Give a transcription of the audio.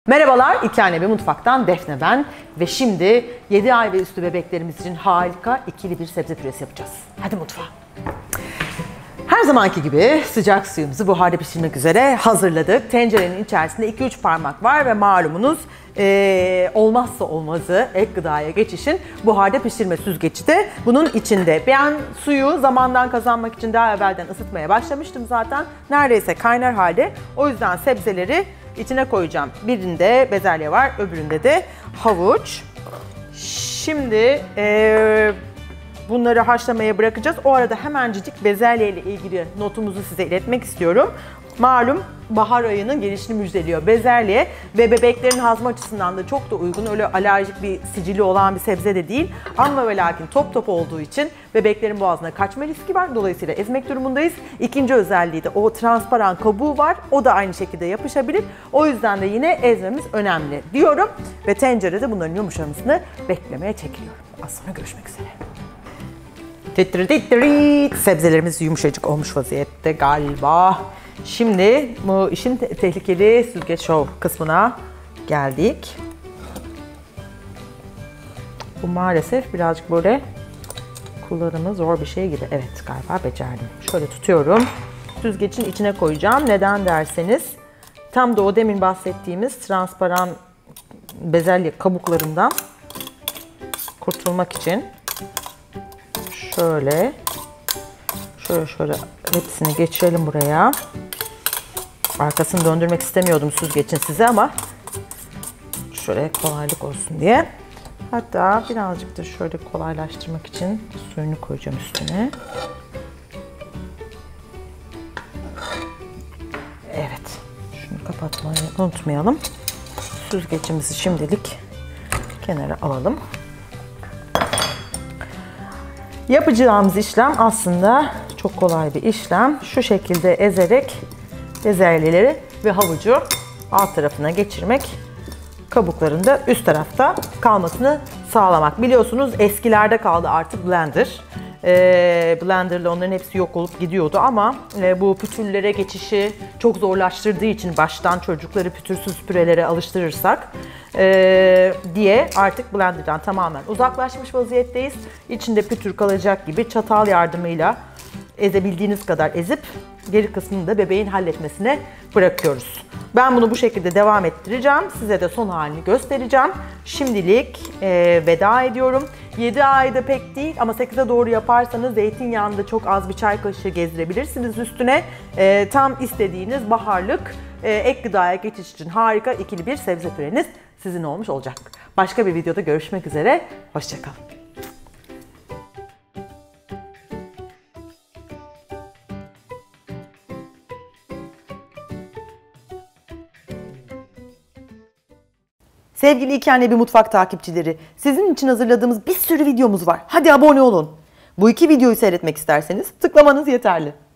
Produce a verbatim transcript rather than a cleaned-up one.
Merhabalar, İki Anne Bir Mutfak'tan Defne ben ve şimdi yedi ay ve üstü bebeklerimiz için harika ikili bir sebze püresi yapacağız. Hadi mutfağa. Her zamanki gibi sıcak suyumuzu buharda pişirmek üzere hazırladık. Tencerenin içerisinde iki üç parmak var ve malumunuz ee, olmazsa olmazı ek gıdaya geçişin buharda pişirme süzgeci de bunun içinde. Ben suyu zamandan kazanmak için daha evvelden ısıtmaya başlamıştım zaten. Neredeyse kaynar halde. O yüzden sebzeleri içine koyacağım. Birinde bezelye var, öbüründe de havuç. Şimdi ee, bunları haşlamaya bırakacağız. O arada hemencik bezelye ile ilgili notumuzu size iletmek istiyorum. Malum bahar ayının gelişini müjdeliyor bezelye ve bebeklerin hazmı açısından da çok da uygun. Öyle alerjik bir sicili olan bir sebze de değil. Ama ve lakin top top olduğu için bebeklerin boğazına kaçma riski var. Dolayısıyla ezmek durumundayız. İkinci özelliği de o transparan kabuğu var. O da aynı şekilde yapışabilir. O yüzden de yine ezmemiz önemli diyorum. Ve tencerede bunların yumuşamasını beklemeye çekiliyorum. Az sonra görüşmek üzere. Titri sebzelerimiz yumuşacık olmuş vaziyette galiba. Şimdi bu işin te tehlikeli süzgeç show kısmına geldik. Bu maalesef birazcık böyle kullanımı zor bir şey gibi. Evet, galiba becerdim. Şöyle tutuyorum. Süzgecin içine koyacağım. Neden derseniz tam da o demin bahsettiğimiz transparan bezelye kabuklarından kurtulmak için. Şöyle, şöyle şöyle hepsini geçirelim buraya. Arkasını döndürmek istemiyordum süzgecin size ama şöyle kolaylık olsun diye. Hatta birazcık da şöyle kolaylaştırmak için suyunu koyacağım üstüne. Evet, şunu kapatmayı unutmayalım. Süzgecimizi şimdilik kenara alalım. Yapacağımız işlem aslında çok kolay bir işlem. Şu şekilde ezerek bezelyeleri ve havucu alt tarafına geçirmek, kabukların da üst tarafta kalmasını sağlamak. Biliyorsunuz eskilerde kaldı artık blender. E, blenderla onların hepsi yok olup gidiyordu ama e, bu pütürlere geçişi çok zorlaştırdığı için baştan çocukları pütürsüz pürelere alıştırırsak e, diye artık blenderdan tamamen uzaklaşmış vaziyetteyiz. İçinde pütür kalacak gibi çatal yardımıyla ezebildiğiniz kadar ezip geri kısmını da bebeğin halletmesine bırakıyoruz. Ben bunu bu şekilde devam ettireceğim. Size de son halini göstereceğim. Şimdilik e, veda ediyorum. yedi ayda pek değil ama sekize doğru yaparsanız zeytinyağında çok az bir çay kaşığı gezdirebilirsiniz üstüne. E, tam istediğiniz baharlık e, ek gıdaya geçiş için harika ikili bir sebze püreniz sizin olmuş olacak. Başka bir videoda görüşmek üzere. Hoşça kalın. Sevgili İki Anne Bir Mutfak takipçileri, sizin için hazırladığımız bir sürü videomuz var. Hadi abone olun. Bu iki videoyu seyretmek isterseniz tıklamanız yeterli.